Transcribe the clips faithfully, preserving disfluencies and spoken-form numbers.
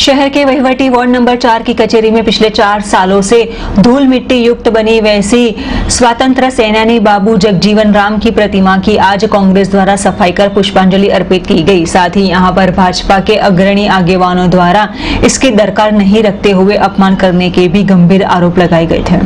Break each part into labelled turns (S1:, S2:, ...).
S1: शहर के वहीवटी ward number चार की कचेरी में पिछले चार सालों से धूल मिट्टी युक्त बनी वैसी स्वतंत्र सेनानी बाबू जगजीवन राम की प्रतिमा की आज कांग्रेस द्वारा सफाई कर पुष्पांजलि अर्पित की गई। साथ ही यहां पर भाजपा के अग्रणी आगेवानों द्वारा इसकी दरकार नहीं रखते हुए अपमान करने के भी गंभीर आरोप लगाए गए थे।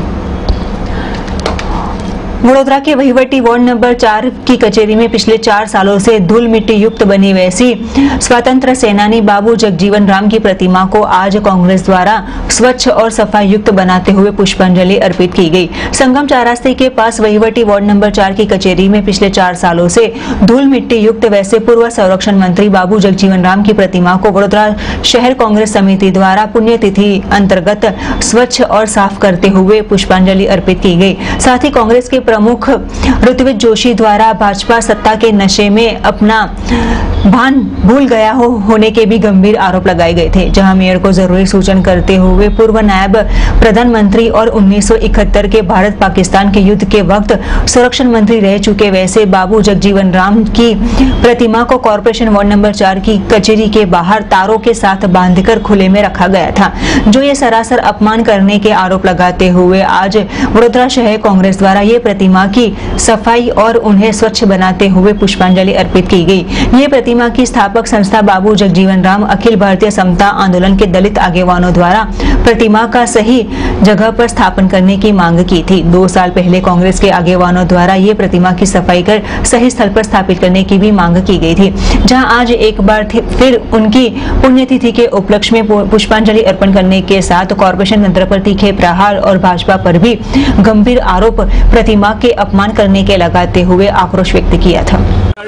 S1: वडोदरा के वहीवटी वार्ड नंबर चार की कचेरी में पिछले चार सालों से धूल मिट्टी युक्त बनी वैसी स्वतंत्र सेनानी बाबू जगजीवन राम की प्रतिमा को आज कांग्रेस द्वारा स्वच्छ और सफाई युक्त बनाते हुए पुष्पांजलि अर्पित की गई। संगम चारास्ते के पास वहीवटी वार्ड नंबर चार की कचेरी में पिछले चार सालों से धूल मिट्टी युक्त वैसे पूर्व संरक्षण मंत्री बाबू जगजीवन राम की प्रतिमा को वडोदरा शहर कांग्रेस समिति द्वारा पुण्यतिथि अंतर्गत स्वच्छ और साफ करते हुए पुष्पांजलि अर्पित की गई। साथ ही कांग्रेस के प्रमुख ऋत्विज जोशी द्वारा भाजपा सत्ता के नशे में अपना भान भूल गया हो होने के भी गंभीर आरोप लगाए गए थे। जहां मेयर को जरूरी सूचन करते हुए पूर्व नायब प्रधानमंत्री और उन्नीस सौ इकहत्तर के भारत पाकिस्तान के युद्ध के वक्त संरक्षण मंत्री रह चुके वैसे बाबू जगजीवन राम की प्रतिमा को कॉर्पोरेशन वार्ड नंबर चार की कचेरी के बाहर तारों के साथ बांधकर खुले में रखा गया था, जो ये सरासर अपमान करने के आरोप लगाते हुए आज वडोदरा शहर कांग्रेस द्वारा ये प्रतिमा की सफाई और उन्हें स्वच्छ बनाते हुए पुष्पांजलि अर्पित की गई। ये प्रतिमा की स्थापक संस्था बाबू जगजीवन राम अखिल भारतीय समता आंदोलन के दलित आगेवानों द्वारा प्रतिमा का सही जगह पर स्थापन करने की मांग की थी। दो साल पहले कांग्रेस के आगेवानों द्वारा ये प्रतिमा की सफाई कर सही स्थल पर स्थापित करने की भी मांग की गई थी। जहां आज एक बार फिर उनकी पुण्यतिथि के उपलक्ष्य में पुष्पांजलि अर्पण करने के साथ कॉर्पोरेशन तंत्र पर तीखे प्रहार और भाजपा पर भी गंभीर आरोप प्रतिमा के अपमान करने के लगाते हुए आक्रोश व्यक्त किया था।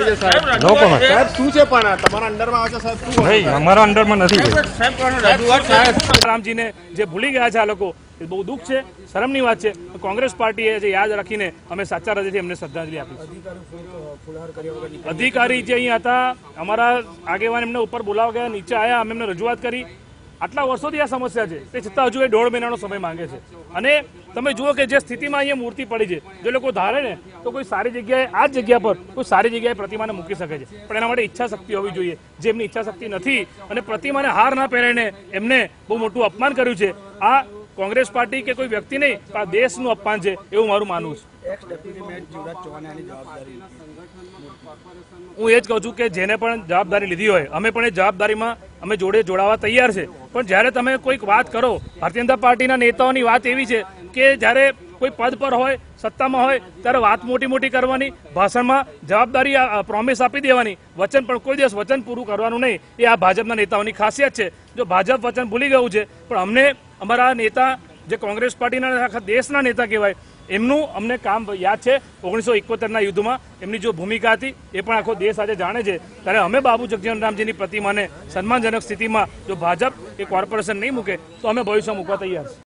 S2: रामजी ने जे भूली गया है, आ लोग बहु दुख है, शरमनी बात है। कांग्रेस पार्टी है जे याद रखीने अमे साचा हृदयथी अમને શ્રદ્ધાંજલિ આપી। अधिकारी जे અહીં હતા, અમારા આગેવાન એમને ઉપર બોલાવા ગયા, નીચે આયા, અમે એમને રજૂઆત કરી। આટલા વર્ષોથી આ સમસ્યા છે, તે છતાં હજુ એ દોઢ મહિનાનો સમય માંગે છે। અને તમે જુઓ કે જે સ્થિતિમાં અહીંયા મૂર્તિ પડી છે, જે લોકો ધારે ને તો કોઈ સારી જગ્યાએ આ જ જગ્યા પર કોઈ સારી જગ્યાએ પ્રતિમાને મૂકી શકે છે, પણ એના માટે ઈચ્છા શક્તિ હોવી જોઈએ। જે એમની ઈચ્છા શક્તિ નથી અને प्रतिमाને હાર ના પહેરીને એમને બહુ મોટું અપમાન કર્યું છે। આ कांग्रेस पार्टी के कोई व्यक्ति नहीं, पर देशનું અપમાન છે એવું મારું માનવું છે। હું એ જ કહું છું કે જેને પણ જવાબદારી લીધી હોય, અમે પણ એ જવાબદારીમાં અમે જોડે જોડાવા તૈયાર છે। પણ જ્યારે તમે કોઈક વાત કરો, ભારતીય જનતા પાર્ટીના नेताओनी વાત એવી છે કે જ્યારે કોઈ પદ પર હોય, સત્તામાં હોય, ત્યારે વાત મોટી મોટી કરવાની, ભાષણમાં જવાબદારી પ્રોમિસ આપી દેવાની, વચન પણ કોઈ દિવસ વચન પૂરું કરવાનું નહીં। એ આ ભાજપના નેતાઓની ખાસિયત છે। જો ભાજપ વચન ભૂલી ગયું છે, પણ અમને અમારા नेता જે कांग्रेस पार्टीના આખા દેશના નેતા કહેવાય, એમનું અમને કામ યાદ છે। ઓગણીસો ઇકોતેરના યુદ્ધમાં એમની જો ભૂમિકા હતી એ પણ આખો દેશ આજે જાણે છે। ત્યારે અમે બાબુ જગજીવન રામજીની પ્રતિમાને સન્માનજનક સ્થિતિમાં જો ભાજપ કે કોર્પોરેશન નહીં મૂકે તો અમે ભવિષ્યમાં મૂકવા તૈયાર છે।